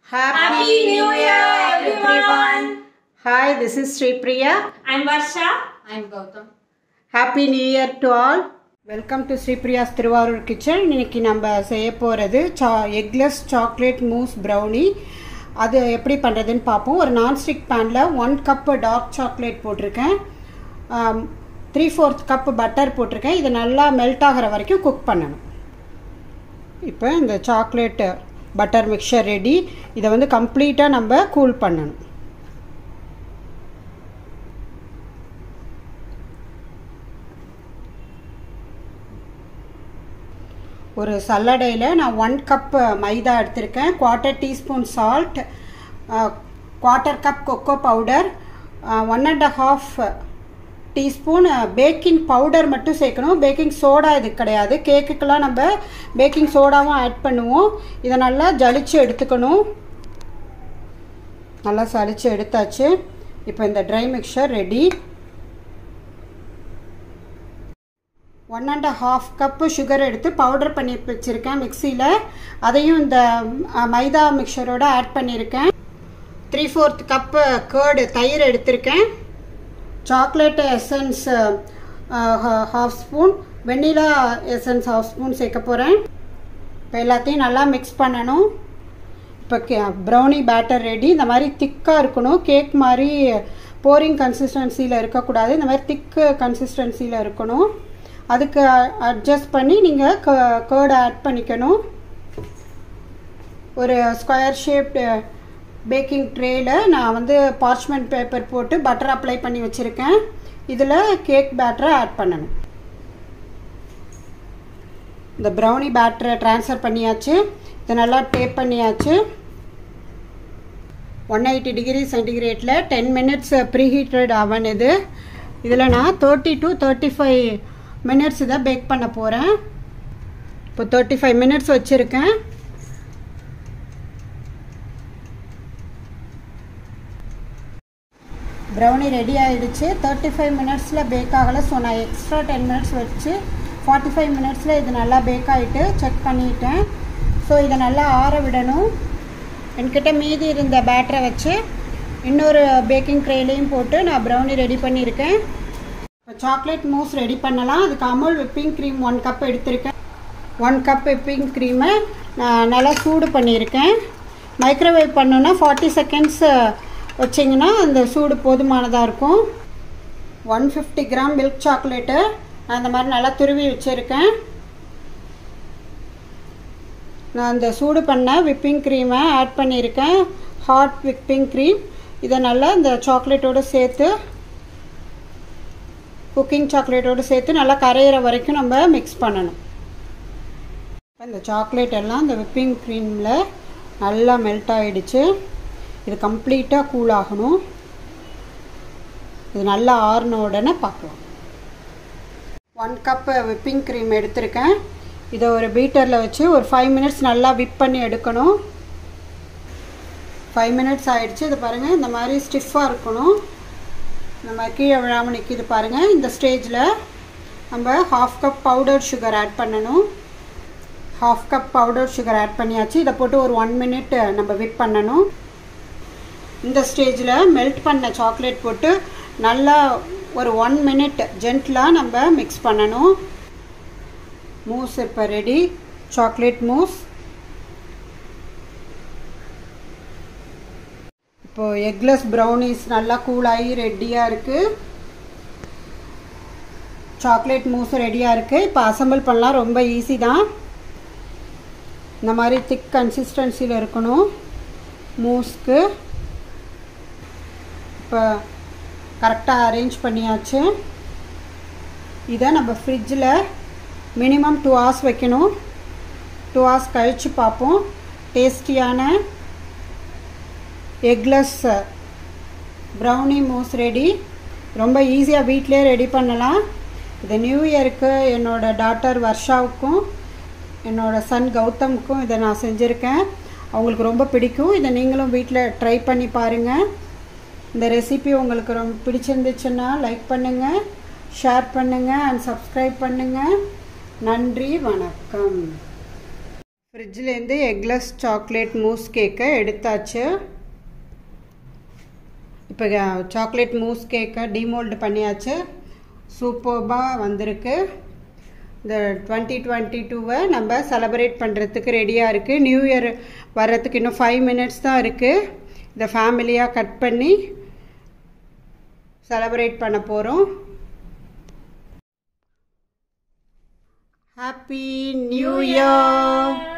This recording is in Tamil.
Happy New Year, everyone! Hi, this is Sri Priya. I'm Varsha. I'm Gautam. Happy New Year to all. Welcome to Sri Priya's Thiruvarur Kitchen. இன்னைக்கு நம்ம செய்ய போறது எக்லெஸ் சாக்லேட் மூஸ் ப்ரௌனி. அது எப்படி பண்றதுன்னு பாப்போம். ஒரு நான்ஸ்டிக் பேன்ல 1 கப் டார்க் சாக்லேட் போட்டிருக்கேன். 3/4 கப் பட்டர் போட்டிருக்கேன். இது நல்லா மெல்ட் ஆகிற வரைக்கும் குக் பண்ணணும். இப்போ இந்த சாக்லேட் பட்டர் மிக்சர் ரெடி. இதை வந்து கம்ப்ளீட்டாக நம்ம கூல் பண்ணணும். ஒரு சல்லடையில் நான் 1 கப் மைதா எடுத்திருக்கேன். 1/4 teaspoon salt, 1/4 cup cocoa powder, 1.5 teaspoon baking powder மட்டும் சேர்க்கணும். பேக்கிங் சோடா இது கிடையாது. கேக்குக்கெல்லாம் நம்ம பேக்கிங் சோடாவும் ஆட் பண்ணுவோம். இதை நல்லா ஜலிச்சு எடுத்துக்கணும். நல்லா சலிச்சு எடுத்தாச்சு. இப்போ இந்த dry mixer ready. 1.5 cup sugar எடுத்து பவுடர் பண்ணி வச்சுருக்கேன் மிக்சியில். அதையும் இந்த மைதா மிக்சரோட ஆட் பண்ணியிருக்கேன். 3/4 கப்பு கர்டு தயிர் எடுத்திருக்கேன். Chocolate essence 1/2 spoon, vanilla essence 1/2 spoon சேர்க்க போகிறேன். இப்போ எல்லாத்தையும் நல்லா மிக்ஸ் பண்ணணும். இப்போ ப்ரௌனி பேட்டர் ரெடி. இந்த மாதிரி திக்காக இருக்கணும். கேக் மாதிரி போரிங் கன்சிஸ்டன்சியில் இருக்கக்கூடாது. இந்த மாதிரி திக்கு கன்சிஸ்டன்சியில் இருக்கணும். அதுக்கு அட்ஜஸ்ட் பண்ணி நீங்கள் கர்டு ஆட் பண்ணிக்கணும். ஒரு ஸ்கொயர் ஷேப்டு பேக்கிங் ட்ரேயில் நான் வந்து பார்ச்மெண்ட் பேப்பர் போட்டு பட்டர் அப்ளை பண்ணி வச்சுருக்கேன். இதில் கேக் பேட்டரை ஆட் பண்ணணும். இந்த ப்ரௌனி பேட்டரை ட்ரான்ஸ்ஃபர் பண்ணியாச்சு. இதை நல்லா டேப் பண்ணியாச்சு. 180 டிகிரி சென்டிகிரேட்டில் 10 மினிட்ஸ் ப்ரீஹீட்டட் அவன் இது. இதில் நான் 30 to 35 மினிட்ஸ் இதை பேக் பண்ண போகிறேன். இப்போ 35 மினிட்ஸ் வச்சுருக்கேன். ப்ரௌனி ரெடி ஆகிடுச்சு. 35 மினிட்ஸில் பேக் ஆகலை. ஸோ நான் எக்ஸ்ட்ரா 10 மினிட்ஸ் வச்சு 45 மினிட்ஸில் இது நல்லா பேக் ஆகிட்டு செக் பண்ணிட்டேன். ஸோ இதை நல்லா ஆற விடணும். என்கிட்ட மீதி இருந்த பேட்டரை வச்சு இன்னொரு பேக்கிங் ட்ரேலையும் போட்டு நான் ப்ரௌனி ரெடி பண்ணியிருக்கேன். இப்போ சாக்லேட் மூஸ் ரெடி பண்ணலாம். அதுக்கு அமுல் விப்பிங் க்ரீம் 1 கப் எடுத்திருக்கேன். 1 கப் விப்பிங் க்ரீமை நான் நல்லா சூடு பண்ணியிருக்கேன். மைக்ரோவேவ் பண்ணோன்னா 40 செகண்ட்ஸ் வச்சிங்கன்னா அந்த சூடு போதுமானதாக இருக்கும். 150 கிராம் மில்க் சாக்லேட்டு நான் இந்த மாதிரி நல்லா துருவி வச்சுருக்கேன். நான் அந்த சூடு பண்ண விப்பிங் க்ரீமை ஆட் பண்ணியிருக்கேன். Hot whipping cream. இதை நல்லா இந்த சாக்லேட்டோடு சேர்த்து குக்கிங் சாக்லேட்டோடு சேர்த்து நல்லா கரையிற வரைக்கும் நம்ம மிக்ஸ் பண்ணணும். இந்த சாக்லேட் எல்லாம் இந்த விப்பிங் க்ரீமில் நல்லா மெல்ட் ஆகிடுச்சு. இது கம்ப்ளீட்டாக கூல் ஆகணும். இது நல்லா ஆறின உடனே பார்க்கலாம். 1 கப் விப்பிங் க்ரீம் எடுத்திருக்கேன். இதை ஒரு பீட்டரில் வச்சு ஒரு 5 மினிட்ஸ் நல்லா விப் பண்ணி எடுக்கணும். 5 மினிட்ஸ் ஆகிடுச்சு. இது பாருங்கள், இந்த மாதிரி ஸ்டிஃபாக இருக்கணும். நம்ம கீழே விழாமல் நிற்கிது பாருங்கள். இந்த ஸ்டேஜில் நம்ம 1/2 கப் பவுடர் சுகர் ஆட் பண்ணணும். 1/2 கப் பவுடர் சுகர் ஆட் பண்ணியாச்சு. இதை போட்டு ஒரு 1 மினிட் நம்ம விப் பண்ணணும். இந்த ஸ்டேஜில் மெல்ட் பண்ண சாக்லேட் போட்டு நல்லா ஒரு 1 மினிட் ஜென்டிலாக நம்ம மிக்ஸ் பண்ணணும். மூஸ் இப்போ ரெடி. Chocolate mousse. இப்போது எக்லெஸ் ப்ரௌனிஸ் நல்லா கூலாகி ரெடியாக இருக்குது. சாக்லேட் மூஸ் ரெடியாக இருக்குது. இப்போ அசம்பிள் பண்ணலாம். ரொம்ப ஈஸி தான். இந்த மாதிரி திக் கன்சிஸ்டன்சியில் இருக்கணும் மூஸ்க்கு. இப்போ கரெக்டாக அரேஞ்ச் பண்ணியாச்சு. இதை நம்ம ஃப்ரிட்ஜில் மினிமம் 2 hours வைக்கணும். 2 hours கழித்து பார்ப்போம். டேஸ்டியான எக்லெஸ் ப்ரௌனி மூஸ் ரெடி. ரொம்ப ஈஸியாக வீட்டிலே ரெடி பண்ணலாம். இது நியூ இயருக்கு என்னோடய டாட்டர் வர்ஷாவுக்கும் என்னோடய சன் கௌதமுக்கும் இதை நான் செஞ்சுருக்கேன். அவங்களுக்கு ரொம்ப பிடிக்கும். இதை நீங்களும் வீட்டில் ட்ரை பண்ணி பாருங்கள். இந்த ரெசிபி உங்களுக்கு ரொம்ப பிடிச்சிருந்துச்சுன்னா லைக் பண்ணுங்கள், ஷேர் பண்ணுங்கள் அண்ட் சப்ஸ்கிரைப் பண்ணுங்கள். நன்றி, வணக்கம். ஃப்ரிட்ஜ்லேருந்து எக்லெஸ் சாக்லேட் மூஸ் கேக்கை எடுத்தாச்சு. இப்போ சாக்லேட் மூஸ் கேக்கை டிமோல்டு பண்ணியாச்சு. சூப்பர்பாக வந்திருக்கு. இந்த 2022 நம்ம செலப்ரேட் பண்ணுறதுக்கு ரெடியாக இருக்குது. நியூ இயர் வர்றதுக்கு இன்னும் 5 மினிட்ஸ் தான் இருக்குது. இதை ஃபேமிலியாக கட் பண்ணி செலப்ரேட் பண்ண போகிறோம். Happy new year.